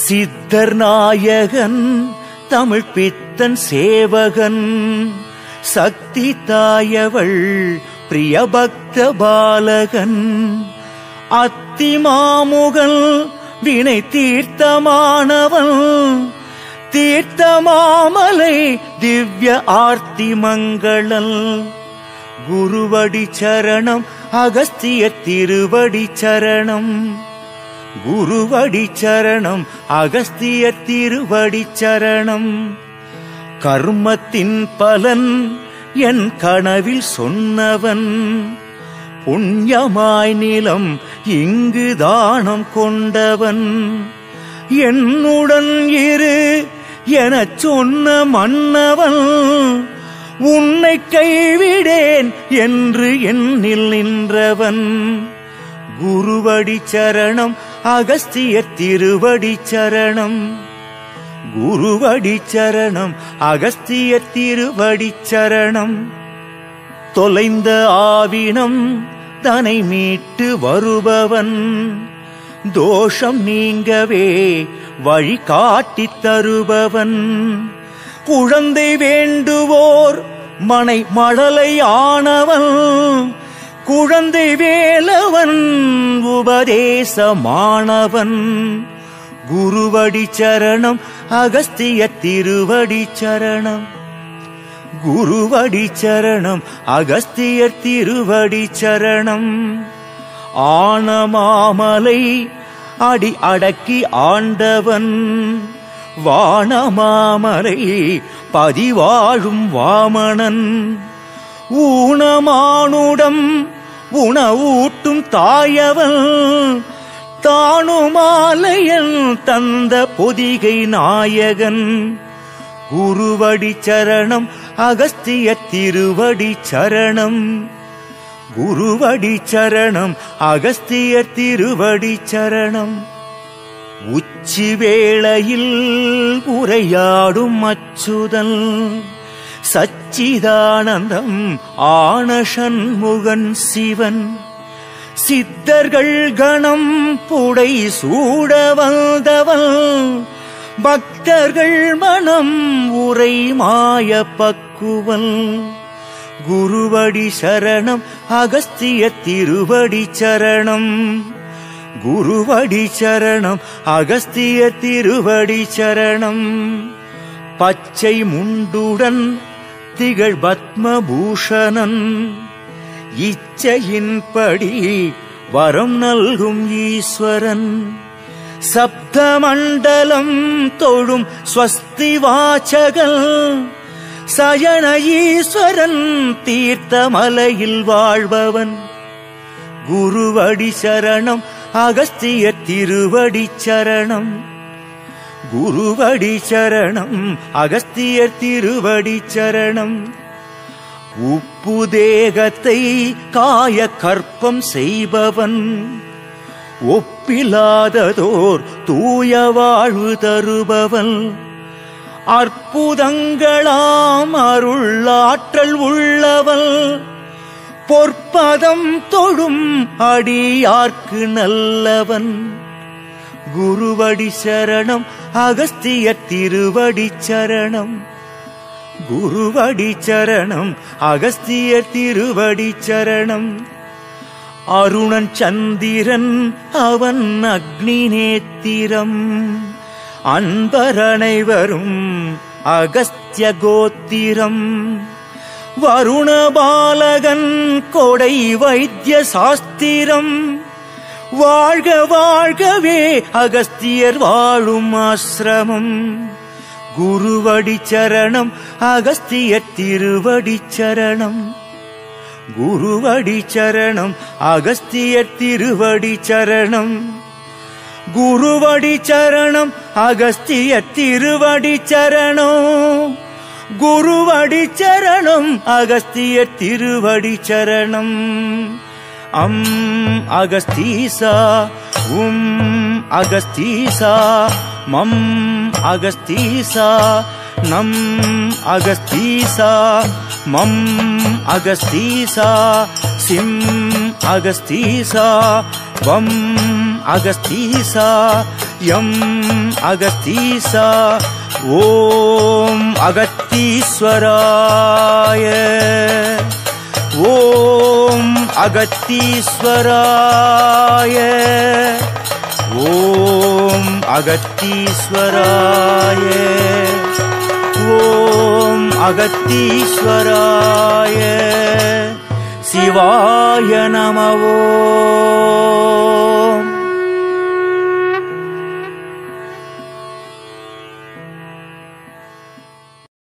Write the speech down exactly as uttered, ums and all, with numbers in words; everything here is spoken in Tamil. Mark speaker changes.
Speaker 1: சித்தர் நாயகன் தமிழ் பித்தன் சேவகன் சக்தி தாயவள் பிரியபக்த பாலகன் அத்திமாமுகன் வினை தீர்த்தமானவன் தீர்த்தமாமலை திவ்ய ஆர்த்தி மங்களன் குருவடி சரணம் அகஸ்திய திருவடி சரணம் குருவடி சரணம் அகஸ்திய திருவடி சரணம் கர்மத்தின் பலன் என் கனவில் சொன்னவன் புண்ணியமாய் நிலம் இங்கு தானம் கொண்டவன் என்னுடன் இரு எனச் சொன்ன மன்னவன் உன்னை கைவிடேன் என்று என்னில் நின்றவன் குருவடி சரணம் அகஸ்திய திருவடி சரணம் குருவடி சரணம் அகஸ்திய திருவடி சரணம் தொலைந்த ஆவினம் தனை மீட்டு வருபவன் தோஷம் நீங்கவே வழி காட்டித் தருபவன் குழந்தை வேண்டுவோர் மனை மழலை ஆனவன் குழந்தை வேலவன் உபதேசமானவன் குருவடி சரணம் அகஸ்திய திருவடி சரணம் குருவடி சரணம் அகஸ்திய திருவடி சரணம் ஆனமாமலை அடி அடக்கி ஆண்டவன் வானமாமலை பதிவாழும் வாமனன் ஊனமானுடம் உணவூட்டும் தாயவன் தானுமாலையன் தந்த பொதிகை நாயகன் குருவடி சரணம் அகஸ்திய திருவடி சரணம் குருவடி சரணம் அகஸ்திய திருவடி சரணம் உச்சி வேளையில் உரையாடும் அச்சுதன் சச்சிதானந்தம் ஆன சண்முகன் சிவன் சித்தர்கள் கணம் புடை சூட வந்தவன் பக்தர்கள் மனம் உரை மாய பக்குவன் குருவடி சரணம் அகஸ்திய திருவடி சரணம் குருவடி சரணம் அகஸ்திய திருவடி சரணம் பச்சை முண்டுடன் திகழ் பத்மபூஷணன் இச்சையின்படி வரம் நல்கும் ஈஸ்வரன் சப்தமண்டலம் தொழும் ஸ்வஸ்தி வாசகன் சயன ஈஸ்வரன் தீர்த்தமலையில் வாழ்பவன் குருவடி சரணம் அகஸ்திய திருவடி சரணம் குருவடி சரணம் அகஸ்திய திருவடி சரணம் உப்பு தேகத்தை காய கற்பம் செய்பவன் ஒப்பிலாததோர் தூய வாழ்வு தருபவன் அற்புதங்களாம் அருளாற்றல் உள்ளவன் பொற்பதம் தொழும் அடியார்க்கு நல்லவன் குருவடி சரணம் அகஸ்திய திருவடி சரணம் குருவடி சரணம் அகஸ்திய திருவடி சரணம் அருணன் சந்திரன் அவன் அக்னி நேத்திரம் அன்பரனைவரும் அகஸ்திய கோத்திரம் வருண பாலகன் கொடை வைத்திய சாஸ்திரம் வாழ்க வாழ்கவே அகஸ்தியர் வாழும் ஆசிரமம் குருவடி சரணம் அகஸ்திய திருவடி சரணம் குருவடி சரணம் அகஸ்திய திருவடி சரணம் குருவடி சரணம் அகஸ்திய திருவடி சரணம் குருவடி சரணம் அகஸ்திய திருவடி சரணம் அம் அகஸ்தீசா உம் அகஸ்தீசா மம் அகஸ்தீசா நம் அகஸ்தீசா மம் அகஸ்தீசா சிம் அகஸ்தீசா வம் அகஸ்தீசா யம் அகஸ்தீசா ஓம் அகத்தீஸ்வராய ஓம் அகத்தீஸ்வராய ஓம் அகத்தீஸ்வராய ஓம் அகத்தீஸ்வராய சிவாய நம.